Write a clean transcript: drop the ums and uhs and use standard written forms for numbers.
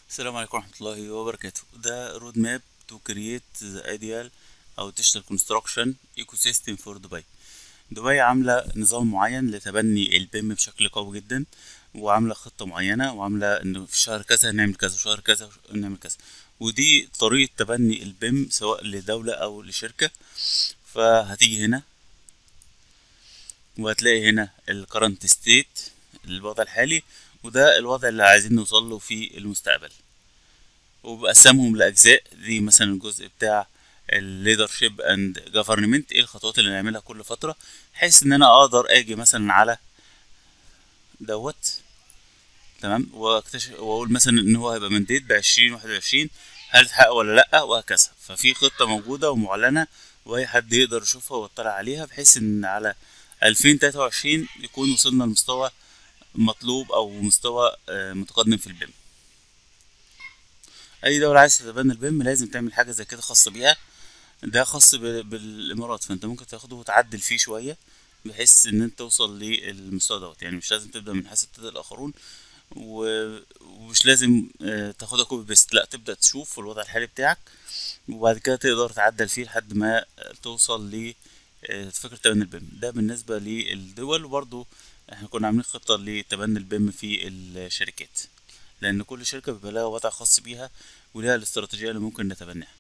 السلام عليكم ورحمة الله وبركاته. ده رود ماب تو كرييت ذا ايديال او ديجيتال كونستراكشن ايكو سيستم فور دبي. دبي عاملة نظام معين لتبني البيم بشكل قوي جدا، وعاملة خطة معينة، وعاملة انه في شهر كذا نعمل كذا وشهر كذا نعمل كذا. ودي طريقة تبني البيم سواء لدولة او لشركة. فهتيجي هنا وهتلاقي هنا الكرنت ستيت، الوضع الحالي، وده الوضع اللي عايزين نوصل له في المستقبل. وبقسمهم لأجزاء، دي مثلا الجزء بتاع الليدرشيب اند جفرمنت، ايه الخطوات اللي نعملها كل فترة، بحيث ان انا اقدر اجي مثلا على دوت. تمام، واكتشف واقول مثلا ان هو هيبقى منديت ب2021، هل اتحقق ولا لأ، وهكذا. ففي خطة موجودة ومعلنة، واي حد يقدر يشوفها ويطلع عليها، بحيث ان على 2023 يكون وصلنا لمستوى مطلوب او مستوى متقدم في البيم. اي دولة عايز تتبنى البيم لازم تعمل حاجة زي كده خاصة بيها. ده خاص بالامارات، فانت ممكن تاخده وتعدل فيه شويه بحيث ان انت توصل للمستوى دوت. يعني مش لازم تبدا من حيث ابتدى الاخرون، ومش لازم تاخدها كوبي بيست، لا، تبدا تشوف الوضع الحالي بتاعك، وبعد كده تقدر تعدل فيه لحد ما توصل ل فكرة تبني البيم. ده بالنسبة للدول. وبرضو احنا كنا عاملين خطة لتبني البيم في الشركات، لأن كل شركة بيبقى لها وضع خاص بيها ولها الاستراتيجية اللي ممكن نتبناها.